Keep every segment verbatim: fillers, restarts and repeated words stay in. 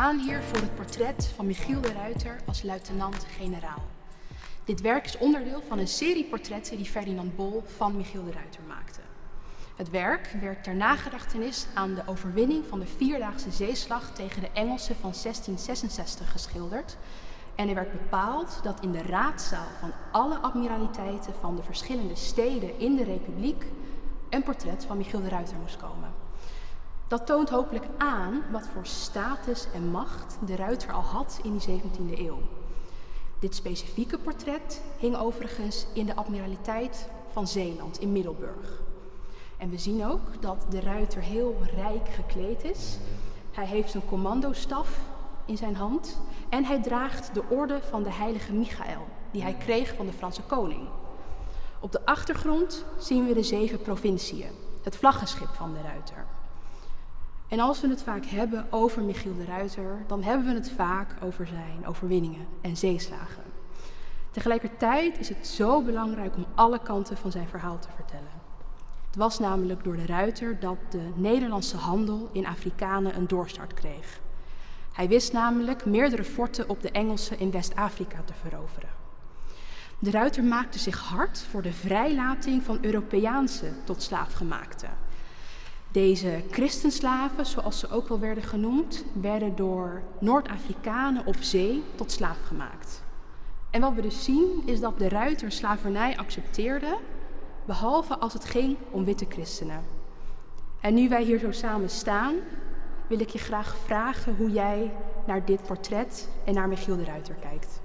staan hier voor het portret van Michiel de Ruyter als luitenant-generaal. Dit werk is onderdeel van een serie portretten die Ferdinand Bol van Michiel de Ruyter maakte. Het werk werd ter nagedachtenis aan de overwinning van de Vierdaagse Zeeslag tegen de Engelsen van zestien zesenzestig geschilderd. En er werd bepaald dat in de raadzaal van alle admiraliteiten van de verschillende steden in de Republiek een portret van Michiel de Ruyter moest komen. Dat toont hopelijk aan wat voor status en macht de Ruyter al had in die zeventiende eeuw. Dit specifieke portret hing overigens in de admiraliteit van Zeeland in Middelburg. En we zien ook dat de Ruyter heel rijk gekleed is. Hij heeft een commandostaf in zijn hand en hij draagt de orde van de heilige Michael, die hij kreeg van de Franse koning. Op de achtergrond zien we de zeven provinciën, het vlaggenschip van de Ruyter. En als we het vaak hebben over Michiel de Ruyter, dan hebben we het vaak over zijn overwinningen en zeeslagen. Tegelijkertijd is het zo belangrijk om alle kanten van zijn verhaal te vertellen. Het was namelijk door de Ruyter dat de Nederlandse handel in Afrikanen een doorstart kreeg. Hij wist namelijk meerdere forten op de Engelsen in West-Afrika te veroveren. De Ruyter maakte zich hard voor de vrijlating van Europeaanse tot slaafgemaakten. Deze christenslaven, zoals ze ook wel werden genoemd, werden door Noord-Afrikanen op zee tot slaaf gemaakt. En wat we dus zien is dat de Ruyter slavernij accepteerde, behalve als het ging om witte christenen. En nu wij hier zo samen staan, wil ik je graag vragen hoe jij naar dit portret en naar Michiel de Ruyter kijkt.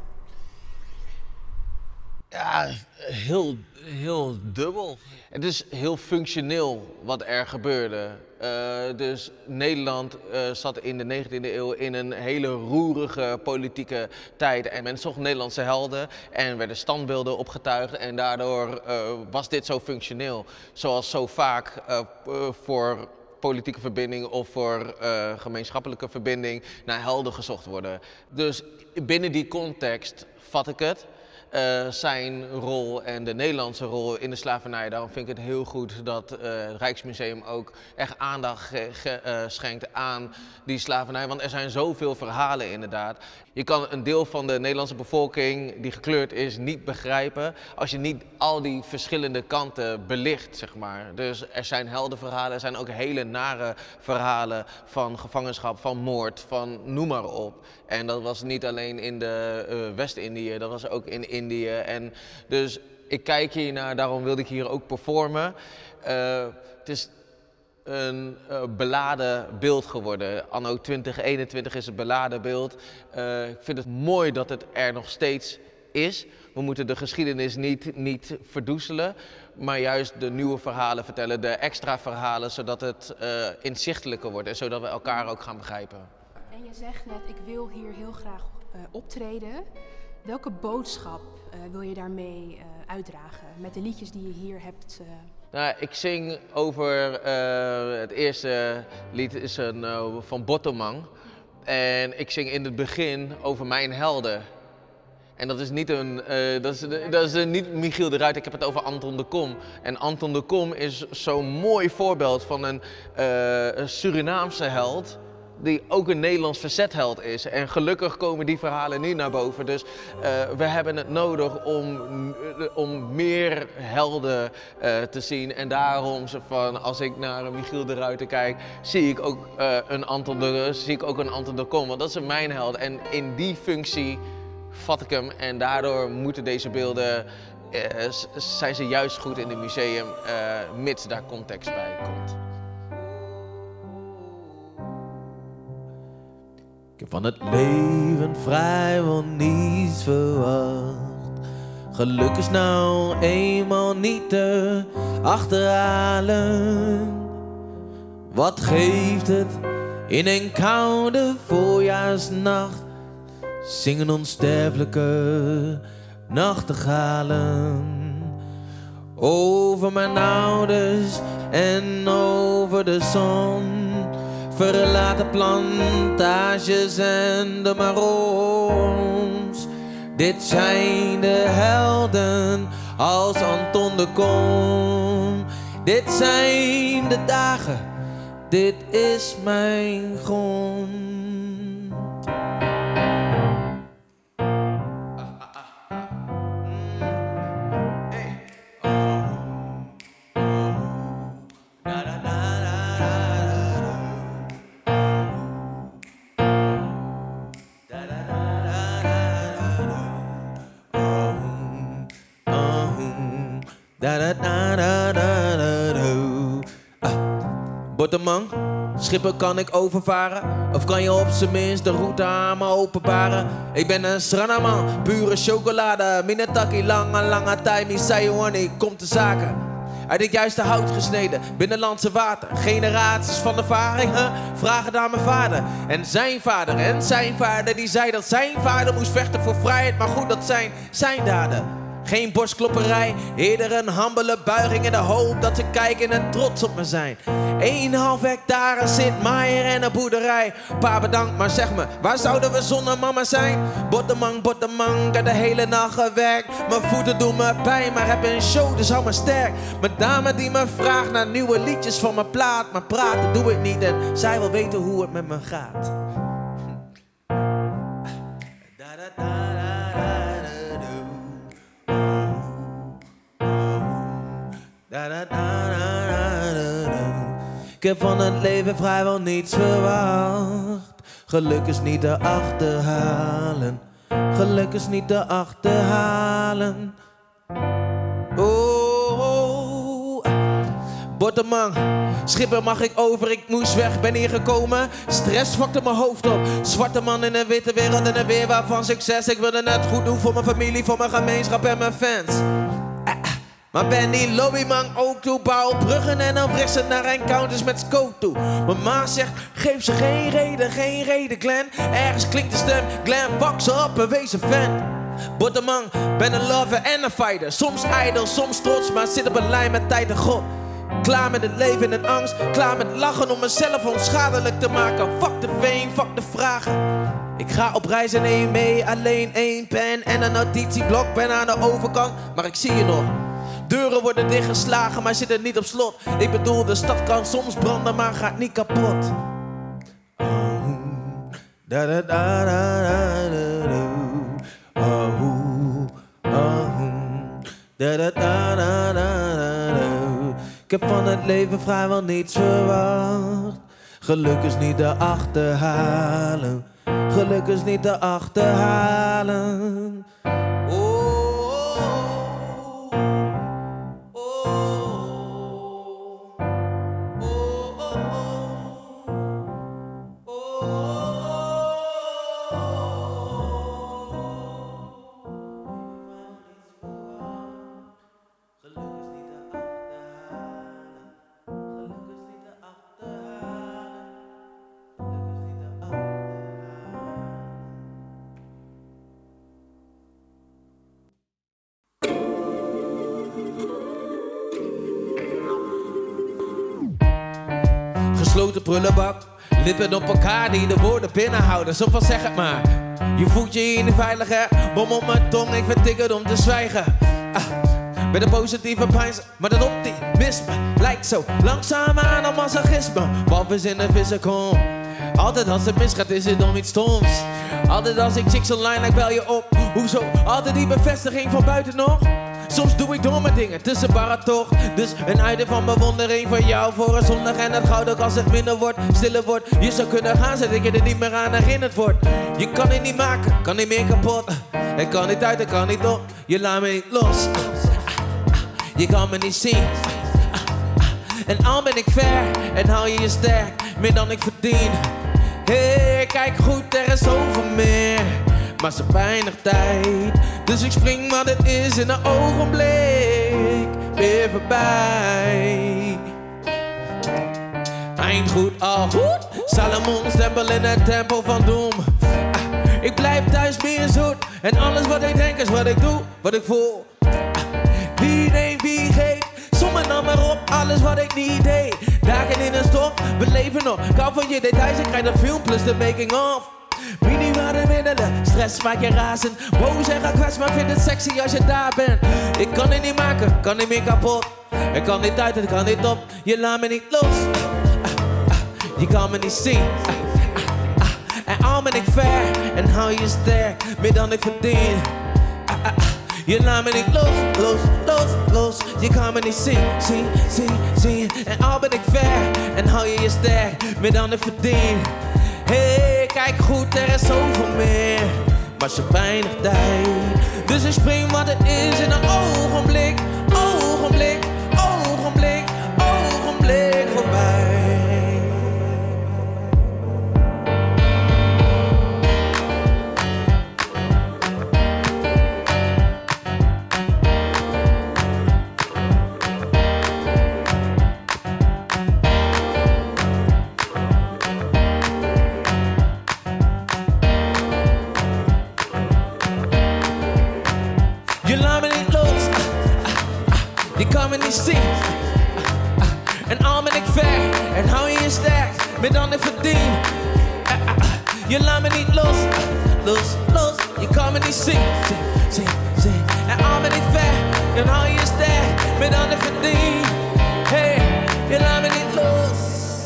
Ja, heel, heel dubbel. Het is heel functioneel wat er gebeurde. Uh, dus Nederland uh, zat in de negentiende eeuw in een hele roerige politieke tijd. En men zocht Nederlandse helden en werden standbeelden opgetuigd. En daardoor uh, was dit zo functioneel. Zoals zo vaak uh, uh, voor politieke verbinding of voor uh, gemeenschappelijke verbinding naar helden gezocht worden. Dus binnen die context vat ik het. Uh, zijn rol en de Nederlandse rol in de slavernij. Daarom vind ik het heel goed dat uh, het Rijksmuseum ook echt aandacht ge, ge, uh, schenkt aan die slavernij. Want er zijn zoveel verhalen inderdaad. Je kan een deel van de Nederlandse bevolking die gekleurd is niet begrijpen als je niet al die verschillende kanten belicht, zeg maar. Dus er zijn heldenverhalen, er zijn ook hele nare verhalen van gevangenschap, van moord, van noem maar op. En dat was niet alleen in de uh, West-Indië, dat was ook in Indië. En dus ik kijk hier naar, daarom wilde ik hier ook performen. Uh, het is een uh, beladen beeld geworden. Anno twintig eenentwintig is het beladen beeld. Uh, ik vind het mooi dat het er nog steeds is. We moeten de geschiedenis niet, niet verdoezelen, maar juist de nieuwe verhalen vertellen, de extra verhalen, zodat het uh, inzichtelijker wordt en zodat we elkaar ook gaan begrijpen. En je zegt net, ik wil hier heel graag uh, optreden. Welke boodschap uh, wil je daarmee uh, uitdragen met de liedjes die je hier hebt? Uh... Nou, ik zing over, uh, het eerste lied is een, uh, van Bottomang. En ik zing in het begin over mijn helden. En dat is niet, een, uh, dat is, dat is uh, niet Michiel de Ruyter, ik heb het over Anton de Kom. En Anton de Kom is zo'n mooi voorbeeld van een, uh, een Surinaamse held, die ook een Nederlands verzetsheld is. En gelukkig komen die verhalen niet naar boven. Dus uh, we hebben het nodig om, om meer helden uh, te zien. En daarom, van, als ik naar Michiel de Ruyter kijk, zie ik ook, uh, een, Anton de, zie ik ook een Anton de Kom. Want dat is mijn held. En in die functie vat ik hem. En daardoor moeten deze beelden, uh, zijn ze juist goed in het museum, uh, mits daar context bij komt. Ik heb van het leven vrijwel niets verwacht. Geluk is nou eenmaal niet te achterhalen. Wat geeft het in een koude voorjaarsnacht? Zingen onsterfelijke nachtegalen. Over mijn ouders en over de zon. Verlaten plantages en de marons. Dit zijn de helden als Anton de Kom. Dit zijn de dagen, dit is mijn grond. Da da da da da da da. Ah. Botterman, Schipper kan ik overvaren? Of kan je op zijn minst de route aan me openbaren? Ik ben een Sranaman, pure chocolade. Minataki, lange, lange tijd, Misayuani, komt de zaken. Uit het juiste hout gesneden, binnenlandse water. Generaties van ervaring, huh? Vragen het aan mijn vader. En zijn vader, en zijn vader, die zei dat zijn vader moest vechten voor vrijheid. Maar goed, dat zijn zijn daden. Geen borstklopperij, eerder een humble buiging in de hoop dat ze kijken en trots op me zijn. Eenhalf hectare zit maaier en een boerderij. Pa bedankt, maar zeg me, waar zouden we zonder mama zijn? Botterman, botterman, ik heb de hele nacht gewerkt. Mijn voeten doen me pijn, maar heb een show, dus hou me sterk. Mijn dame die me vraagt naar nieuwe liedjes van mijn plaat. Maar praten doe ik niet en zij wil weten hoe het met me gaat. Da, da, da, da, da, da. Ik heb van het leven vrijwel niets verwacht. Geluk is niet te achterhalen. Geluk is niet te achterhalen. Oh, oh. Botterman, Schipper mag ik over, ik moest weg, ben hier gekomen. Stress vakte mijn hoofd op. Zwarte man in een witte wereld en een weerwaar van succes. Ik wilde net goed doen voor mijn familie, voor mijn gemeenschap en mijn fans. Maar ben die lobbyman ook toe, bouw bruggen en dan brengt ze naar encounters met scope toe. Mijn ma zegt, geef ze geen reden, geen reden Glenn. Ergens klinkt de stem, Glenn, fuck ze op, bewezen fan. Botterman, ben een lover en een fighter. Soms ijdel, soms trots, maar zit op een lijn met tijd en God. Klaar met het leven en angst, klaar met lachen om mezelf onschadelijk te maken. Fuck de fame, fuck de vragen. Ik ga op reis en neem mee, alleen één pen en een notitieblok. Ben aan de overkant, maar ik zie je nog. Deuren worden dichtgeslagen, maar zitten niet op slot. Ik bedoel, de stad kan soms branden, maar gaat niet kapot. Oh, da da da da da da. Oh, oh, da da da da da da. Ik heb van het leven vrijwel niets verwacht. Geluk is niet te achterhalen. Geluk is niet te achterhalen. Gesloten prullenbak, lippen op elkaar die de woorden binnenhouden. Zo van zeg het maar. Je voelt je hier niet veiliger. Bom op mijn tong, ik vind het om te zwijgen. Ah, met een positieve pijn, maar dat optimisme lijkt zo langzaam aan een masochisme. Walvis in de vissen kom. Altijd als het misgaat is het om iets stoms. Altijd als ik chicks online, ik bel je op. Hoezo? Altijd die bevestiging van buiten nog. Soms doe ik domme dingen tussen baratocht. Dus een uiting van bewondering voor jou voor een zondag en het goud ook als het minder wordt, stiller wordt. Je zou kunnen gaan zodat je er niet meer aan herinnerd wordt. Je kan het niet maken, kan niet meer kapot. Het kan niet uit, het kan niet op. Je laat me niet los. Je kan me niet zien. En al ben ik ver en hou je je sterk, meer dan ik verdien. Hey, kijk goed, er is zoveel meer. Maar zo weinig tijd, dus ik spring wat het is in een ogenblik weer voorbij. Eind goed, al goed, Salomon stempel in het tempel van doem. Ah, ik blijf thuis meer zoet en alles wat ik denk is wat ik doe, wat ik voel. Ah, wie neemt, wie geeft, sommen dan maar op alles wat ik niet deed. Dagen in een stof, we leven nog, ik hou van je details, ik krijg de film plus de making of. Minimale middelen, stress maakt je razend. Boos en gekwetst, maar vind het sexy als je daar bent. Ik kan het niet maken, kan niet meer kapot. Ik kan niet uit, het kan niet op. Je laat me niet los. Ah, ah, je kan me niet zien. Ah, ah, ah. En al ben ik ver en hou je sterk, meer dan ik verdien. Ah, ah, ah. Je laat me niet los, los, los, los. Je kan me niet zien, zien, zien, zien. En al ben ik ver en hou je je sterk, meer dan ik verdien. Hey, kijk goed, er is zoveel meer, maar zo weinig tijd. Dus ik spring wat het is in een ogenblik, ogenblik. die kan me niet zien. Uh, uh, en al ben ik ver, en hou je je sterk, meer dan ik verdien. Uh, uh, uh, je laat me niet los, uh, los, los, je kan me niet zien. Zing, zing, zing. En al ben ik ver, en hou je je sterk, meer dan ik verdien. Hey, je laat me niet los.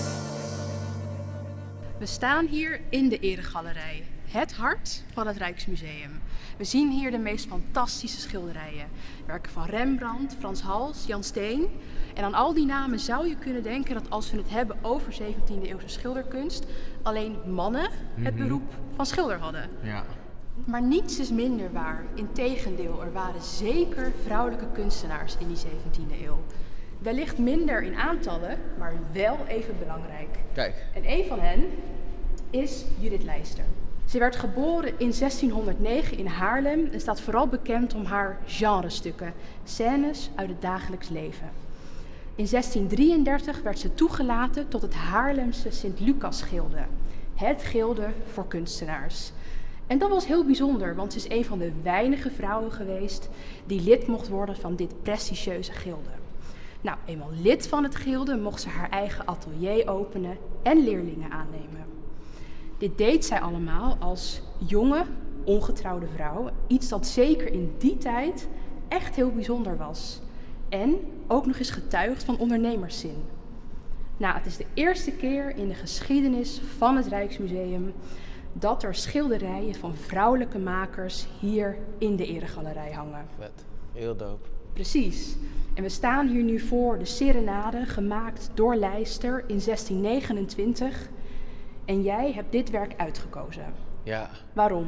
We staan hier in de Eregalerij, het hart van het Rijksmuseum. We zien hier de meest fantastische schilderijen. Werken van Rembrandt, Frans Hals, Jan Steen. En aan al die namen zou je kunnen denken dat als we het hebben over zeventiende eeuwse schilderkunst, alleen mannen het beroep van schilder hadden. Ja. Maar niets is minder waar. Integendeel, er waren zeker vrouwelijke kunstenaars in die zeventiende eeuw. Wellicht minder in aantallen, maar wel even belangrijk. Kijk. En een van hen is Judith Leyster. Ze werd geboren in zestienhonderdnegen in Haarlem en staat vooral bekend om haar genrestukken, scènes uit het dagelijks leven. In zestien drieëndertig werd ze toegelaten tot het Haarlemse Sint-Lucas-gilde, het gilde voor kunstenaars. En dat was heel bijzonder, want ze is een van de weinige vrouwen geweest die lid mocht worden van dit prestigieuze gilde. Nou, eenmaal lid van het gilde mocht ze haar eigen atelier openen en leerlingen aannemen. Dit deed zij allemaal als jonge, ongetrouwde vrouw, iets dat zeker in die tijd echt heel bijzonder was. En ook nog eens getuigt van ondernemerszin. Nou, het is de eerste keer in de geschiedenis van het Rijksmuseum dat er schilderijen van vrouwelijke makers hier in de Eregalerij hangen. Vet, heel dope. Precies. En we staan hier nu voor de Serenade, gemaakt door Leyster in zestien negenentwintig. En jij hebt dit werk uitgekozen. Ja. Waarom?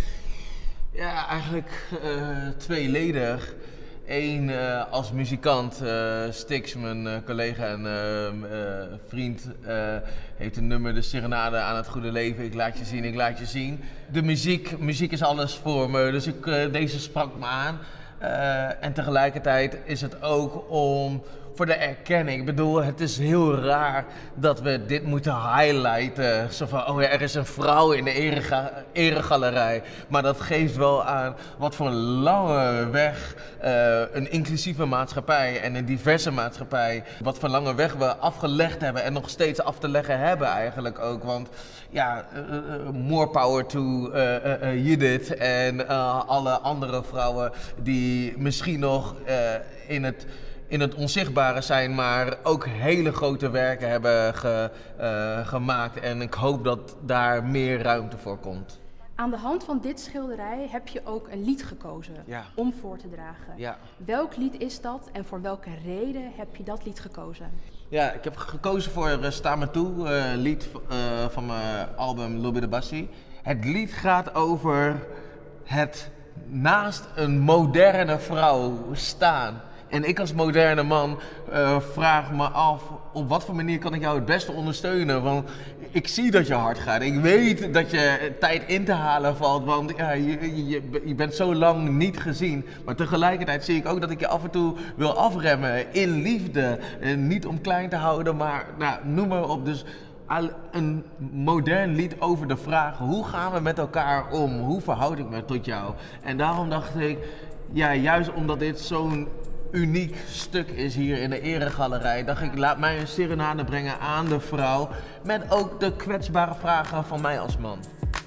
Ja, eigenlijk uh, tweeledig. Eén, uh, als muzikant, uh, Stix, mijn uh, collega en uh, uh, vriend, uh, heeft een nummer, de Serenade aan het goede leven. Ik laat je zien, ik laat je zien. De muziek, muziek is alles voor me, dus ik, uh, deze sprak me aan. Uh, en tegelijkertijd is het ook om voor de erkenning. Ik bedoel, het is heel raar dat we dit moeten highlighten. Zo van, oh ja, er is een vrouw in de erega eregalerij. Maar dat geeft wel aan wat voor een lange weg uh, een inclusieve maatschappij en een diverse maatschappij, wat voor lange weg we afgelegd hebben en nog steeds af te leggen hebben eigenlijk ook. Want ja, uh, uh, more power to uh, uh, uh, Judith en uh, alle andere vrouwen die misschien nog uh, in het in het onzichtbare zijn, maar ook hele grote werken hebben ge, uh, gemaakt. En ik hoop dat daar meer ruimte voor komt. Aan de hand van dit schilderij heb je ook een lied gekozen ja. om voor te dragen. Ja. Welk lied is dat en voor welke reden heb je dat lied gekozen? Ja, ik heb gekozen voor uh, Sta Me Toe, uh, lied uh, van mijn album Lobby de Bassie. Het lied gaat over het naast een moderne vrouw staan. En ik als moderne man uh, vraag me af, op wat voor manier kan ik jou het beste ondersteunen? Want ik zie dat je hard gaat. Ik weet dat je tijd in te halen valt, want ja, je, je, je bent zo lang niet gezien. Maar tegelijkertijd zie ik ook dat ik je af en toe wil afremmen in liefde. En niet om klein te houden, maar nou, noem maar op. Dus een modern lied over de vraag, hoe gaan we met elkaar om? Hoe verhoud ik me tot jou? En daarom dacht ik, ja, juist omdat dit zo'n uniek stuk is hier in de Eregalerij, dacht ik, laat mij een serenade brengen aan de vrouw, met ook de kwetsbare vragen van mij als man.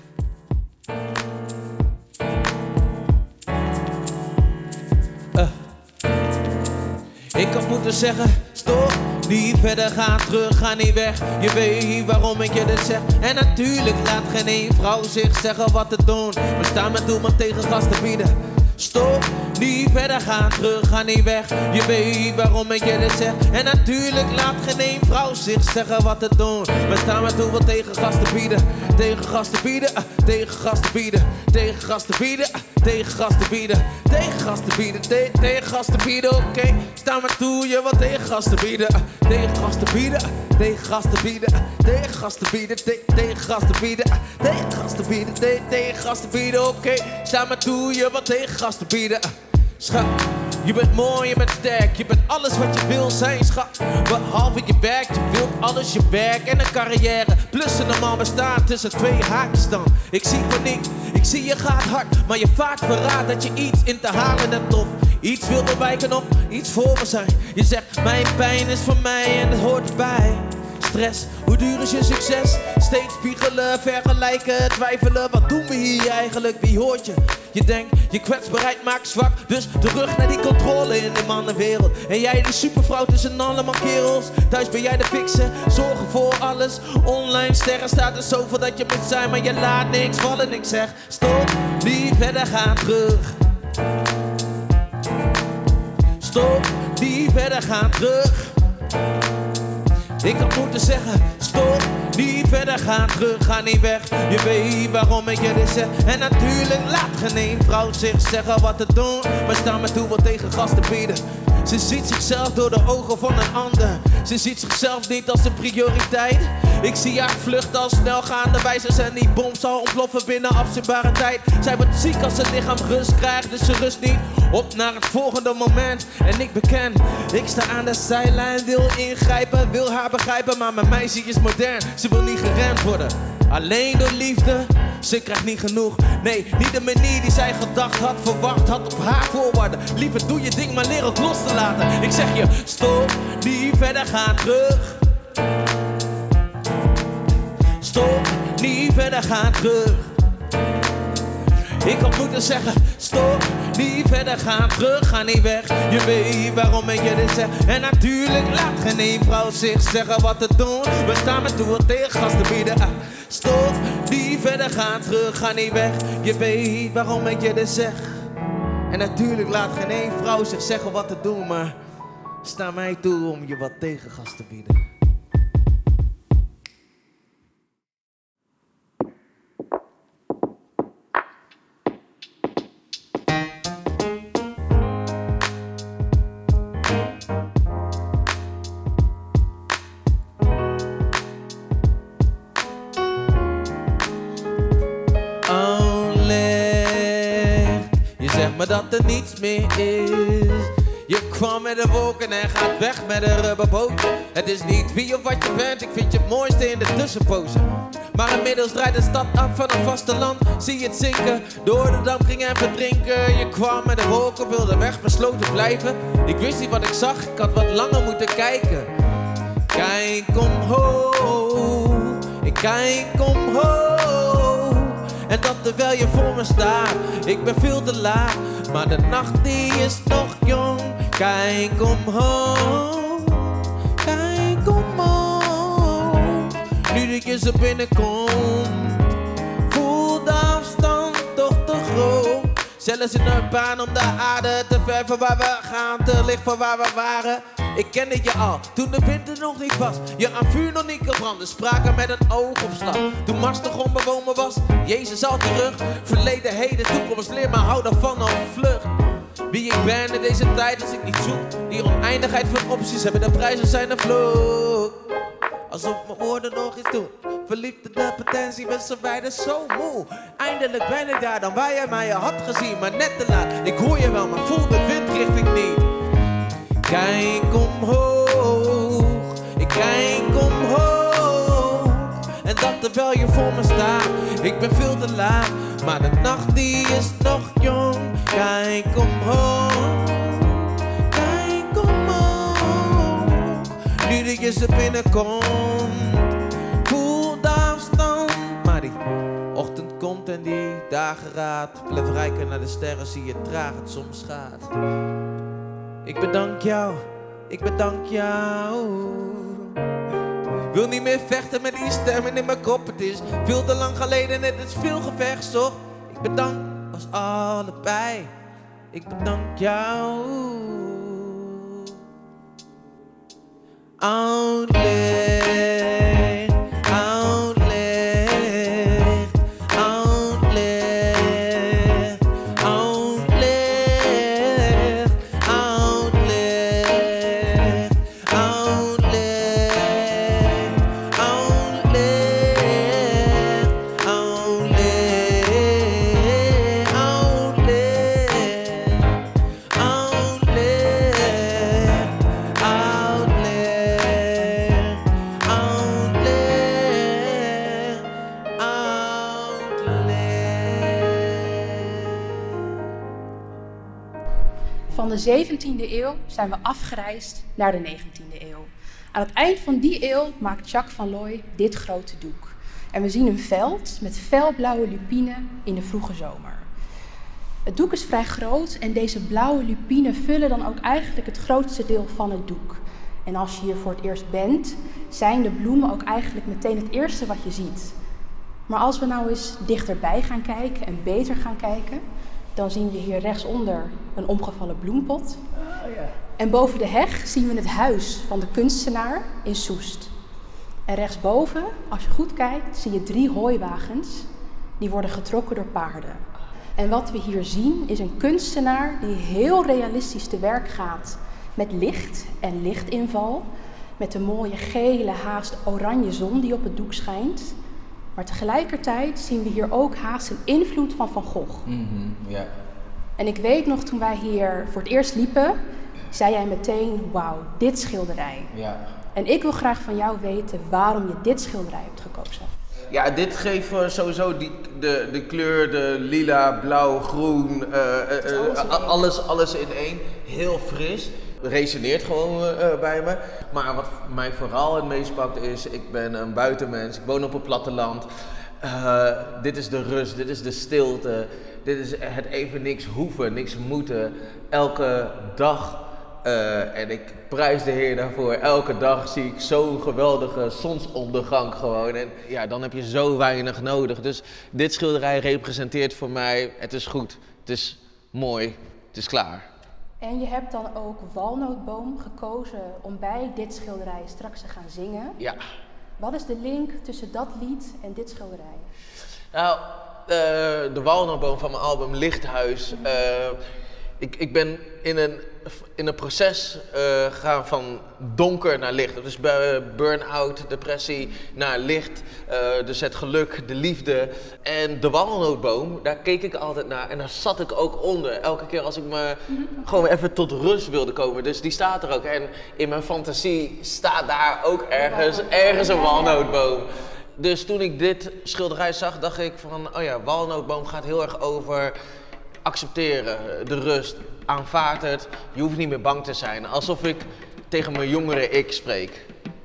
Uh. Ik had moeten zeggen, stop, niet verder gaan, terug, ga niet weg. Je weet waarom ik je dit zeg. En natuurlijk laat geen één vrouw zich zeggen wat te doen. We staan met doel, maar tegen gas te bieden. Stop, niet verder gaan, terug, ga niet weg. Je weet waarom ik je dit zeg. En natuurlijk laat geen één vrouw zich zeggen wat te doen. We staan met doel, wat tegen gas te bieden. Tegen gas te bieden, uh, tegen gas te bieden. Tegen gas te bieden, uh, tegen gas te bieden. Tegen gas te bieden, te tegen gas te bieden, oké. Okay. Sta maar toe, je wat tegen gas te bieden. Uh, tegen gas te bieden, uh, tegen gas te bieden. Uh, tegen gas te bieden, te tegen gas te bieden. Uh, tegen gas te bieden, te tegen gas te bieden, oké. Okay. Sta maar toe, je wat tegen gas te bieden. Uh, schat, je bent mooi, je bent sterk. Je bent alles wat je wil zijn, schat. Behalve je werk, je wilt alles, je werk en een carrière. Plus een normaal bestaan tussen twee haakjes dan. Ik zie paniek, ik zie je gaat hard, maar je vaak verraadt dat je iets in te halen hebt of iets wil bewijken of iets voor me zijn. Je zegt mijn pijn is van mij en het hoort erbij. Stress, hoe duur is je succes? Steeds spiegelen, vergelijken, twijfelen. Wat doen we hier eigenlijk? Wie hoort je? Je denkt, je kwetsbaarheid maakt zwak. Dus terug naar die controle in de mannenwereld. En jij die supervrouw tussen allemaal kerels. Thuis ben jij de fixen, zorgen voor alles. Online sterren staat er zoveel dat je moet zijn. Maar je laat niks vallen. Ik zeg, stop, niet verder gaan terug. Stop, niet verder gaan terug. Ik had moeten zeggen, stop, niet verder gaan terug, ga niet weg. Je weet waarom ik je dit zeg. En natuurlijk laat geen vrouw zich zeggen wat te doen. Maar sta me toe wat tegen gasten bieden. Ze ziet zichzelf door de ogen van een ander. Ze ziet zichzelf niet als een prioriteit. Ik zie haar vluchten als snelgaande wijzers. En die bom zal ontploffen binnen afzienbare tijd. Zij wordt ziek als het lichaam rust krijgt. Dus ze rust niet op naar het volgende moment. En ik beken, ik sta aan de zijlijn. Wil ingrijpen, wil haar begrijpen. Maar mijn meisje is modern, ze wil niet geremd worden. Alleen door liefde, ze krijgt niet genoeg. Nee, niet de manier die zij gedacht had, verwacht had op haar voorwaarden. Liever doe je ding, maar leer ook los te laten. Ik zeg je, stop, niet verder gaan terug. Stop, niet verder gaan terug. Ik had moeten zeggen, stop, niet verder gaan terug, ga niet weg. Je weet waarom ik je dit zeg. En natuurlijk laat geen vrouw zich zeggen wat te doen. We staan met toe tegen gasten bieden. Ah, stop, niet verder gaan terug, ga niet weg. Je weet waarom ik je dit zeg. En natuurlijk laat geen vrouw zich zeggen wat te doen. Maar sta mij toe om je wat tegengas te bieden. Maar dat er niets meer is. Je kwam met de wolken en gaat weg met een rubberboot. Het is niet wie of wat je bent, ik vind je het mooiste in de tussenpozen. Maar inmiddels draait de stad af van een vasteland. Zie je het zinken, door de dam ging en verdrinken. Je kwam met de wolken, wilde weg, besloten blijven. Ik wist niet wat ik zag, ik had wat langer moeten kijken. Kijk omhoog, ik kijk omhoog. En dat terwijl je voor me staat, ik ben veel te laat. Maar de nacht die is nog jong. Kijk omhoog, kijk omhoog. Nu dat je zo binnenkomt, voel de afstand toch te groot. Zelfs in een baan om de aarde te ver van waar we gaan, te licht van waar we waren. Ik kende je al, toen de winter nog niet was. Je aan vuur nog niet kon branden, spraken met een oogopslag. Toen Mars nog onbewoonbaar was, Jezus al terug. Verleden, heden, toekomst, leer me hou daarvan op vlucht. Wie ik ben in deze tijd als ik niet zoek. Die oneindigheid van opties hebben de prijzen zijn een vloek. Alsof mijn woorden nog iets doen. Verliefde de potentie, ben zo beide zo moe. Eindelijk ben ik daar dan waar je mij had gezien. Maar net te laat, ik hoor je wel, maar voel de windrichting niet. Kijk omhoog, ik kijk omhoog. En dat terwijl je voor me staat, ik ben veel te laat. Maar de nacht die is nog jong. Kijk omhoog, kijk omhoog. Nu dat je ze binnenkomt, voel de afstand. Maar die ochtend komt en die dageraad. Blijf rijken naar de sterren, zie je traag het soms gaat. Ik bedank jou, ik bedank jou. Wil niet meer vechten met die stemmen in mijn kop. Het is veel te lang geleden, het is veel gevechtzocht. Ik bedank ons allebei, ik bedank jou. Oud licht, oud licht, oud licht, oud licht, oud licht, oud licht, oud licht, oud licht, oud licht, oud licht, oud licht. van de zeventiende eeuw zijn we afgereisd naar de negentiende eeuw. Aan het eind van die eeuw maakt Jacques van Looy dit grote doek. En we zien een veld met felblauwe lupinen in de vroege zomer. Het doek is vrij groot en deze blauwe lupinen vullen dan ook eigenlijk het grootste deel van het doek. En als je hier voor het eerst bent, zijn de bloemen ook eigenlijk meteen het eerste wat je ziet. Maar als we nou eens dichterbij gaan kijken en beter gaan kijken, dan zien we hier rechtsonder een omgevallen bloempot. Oh, ja. En boven de heg zien we het huis van de kunstenaar in Soest. En rechtsboven, als je goed kijkt, zie je drie hooiwagens. Die worden getrokken door paarden. En wat we hier zien is een kunstenaar die heel realistisch te werk gaat met licht en lichtinval. Met een mooie gele, haast oranje zon die op het doek schijnt. Maar tegelijkertijd zien we hier ook haast een invloed van Van Gogh. Mm-hmm, yeah. En ik weet nog, toen wij hier voor het eerst liepen, zei jij meteen, wauw, dit schilderij. Yeah. En ik wil graag van jou weten waarom je dit schilderij hebt gekozen. Ja, dit geeft uh, sowieso die, de, de kleur, de lila, blauw, groen, uh, uh, uh, alles, alles, alles in één. Heel fris. Resoneert gewoon uh, bij me. Maar wat mij vooral het meest pakt is, ik ben een buitenmens, ik woon op het platteland. Uh, dit is de rust, dit is de stilte, dit is het even niks hoeven, niks moeten. Elke dag, uh, en ik prijs de Heer daarvoor, elke dag zie ik zo'n geweldige zonsondergang gewoon. En ja, dan heb je zo weinig nodig. Dus dit schilderij representeert voor mij, het is goed, het is mooi, het is klaar. En je hebt dan ook Walnootboom gekozen om bij dit schilderij straks te gaan zingen. Ja. Wat is de link tussen dat lied en dit schilderij? Nou, uh, de Walnootboom van mijn album Lichthuis. Uh, ik, ik ben in een, in een proces uh, gegaan van donker naar licht. Dus bij burn-out, depressie naar licht. Uh, dus het geluk, de liefde. En de Walnootboom, daar keek ik altijd naar en daar zat ik ook onder. Elke keer als ik me gewoon even tot rust wilde komen. Dus die staat er ook. En in mijn fantasie staat daar ook ergens, ergens een walnootboom. Dus toen ik dit schilderij zag, dacht ik van, oh ja, Walnootboom gaat heel erg over accepteren, de rust, aanvaard het. Je hoeft niet meer bang te zijn. Alsof ik tegen mijn jongere ik spreek.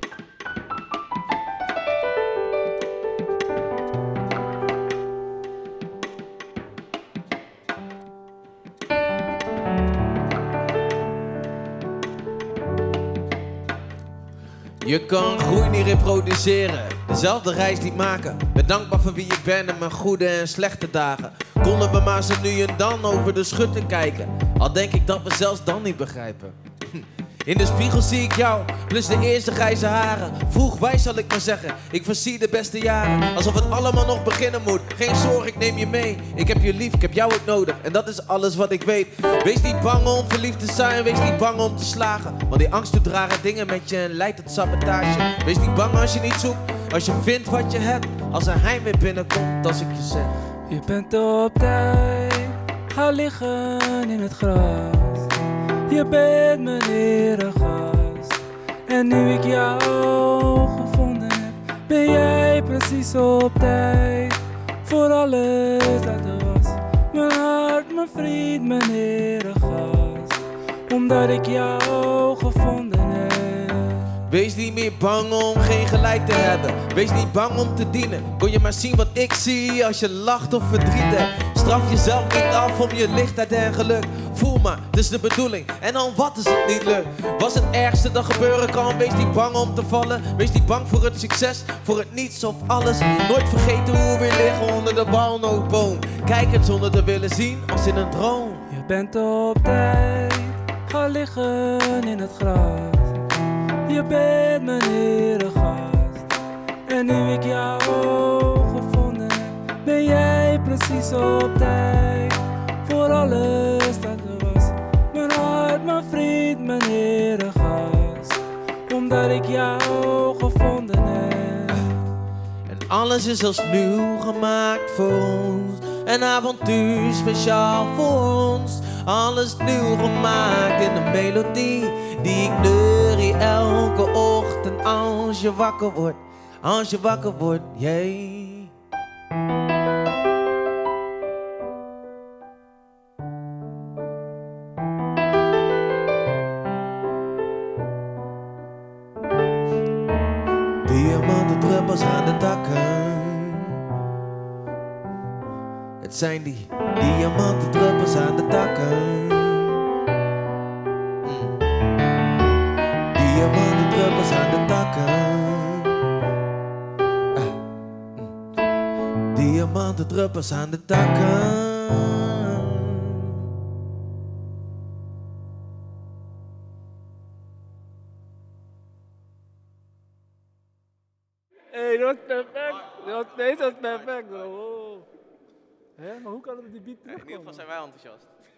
Je kan groei niet reproduceren, dezelfde reis niet maken. Ben dankbaar voor wie ik ben en mijn goede en slechte dagen. Konden we maar zo nu en dan over de schutten kijken. Al denk ik dat we zelfs dan niet begrijpen. In de spiegel zie ik jou, plus de eerste grijze haren. Vroeg wijs zal ik maar zeggen, ik voorzie de beste jaren. Alsof het allemaal nog beginnen moet, geen zorg, ik neem je mee. Ik heb je lief, ik heb jou ook nodig en dat is alles wat ik weet. Wees niet bang om verliefd te zijn, wees niet bang om te slagen. Want die angst doet rare dingen met je en leidt tot sabotage. Wees niet bang als je niet zoekt, als je vindt wat je hebt. Als er heim weer binnenkomt, als ik je zeg. Je bent op tijd, ga liggen in het gras. Je bent mijn eregast. En nu ik jou gevonden heb, ben jij precies op tijd. Voor alles dat er was. Mijn hart, mijn vriend, mijn eregast. Omdat ik jou gevonden heb. Wees niet meer bang om geen gelijk te hebben. Wees niet bang om te dienen. Kon je maar zien wat ik zie als je lacht of verdriet hebt. Straf jezelf niet af om je lichtheid en geluk. Voel maar, het is de bedoeling. En dan wat is het niet lukt? Was het ergste dat gebeuren kan? Wees niet bang om te vallen. Wees niet bang voor het succes, voor het niets of alles. Nooit vergeten hoe we liggen onder de walnootboom. Kijk het zonder te willen zien als in een droom. Je bent op tijd, ga liggen in het gras. Je bent mijn eregast. En nu ik jou gevonden heb, ben jij precies op tijd. Voor alles dat er was. Mijn hart, mijn vriend, mijn eregast. Omdat ik jou gevonden heb. En alles is als nieuw gemaakt voor ons. Een avontuur speciaal voor ons. Alles nieuw gemaakt in een melodie die ik neurie elke ochtend als je wakker wordt. Als je wakker wordt, yeah. druppels aan de takken. Het zijn die diamanten druppels aan de takken. Mm. Diamanten druppels aan de takken. Ah. Mm. Diamanten druppels aan de takken. Hé, dat was perfect. Dat, nee, dat was perfect, bro. Hé, maar hoe kan het die beat terugkomen? In ieder geval zijn wij enthousiast.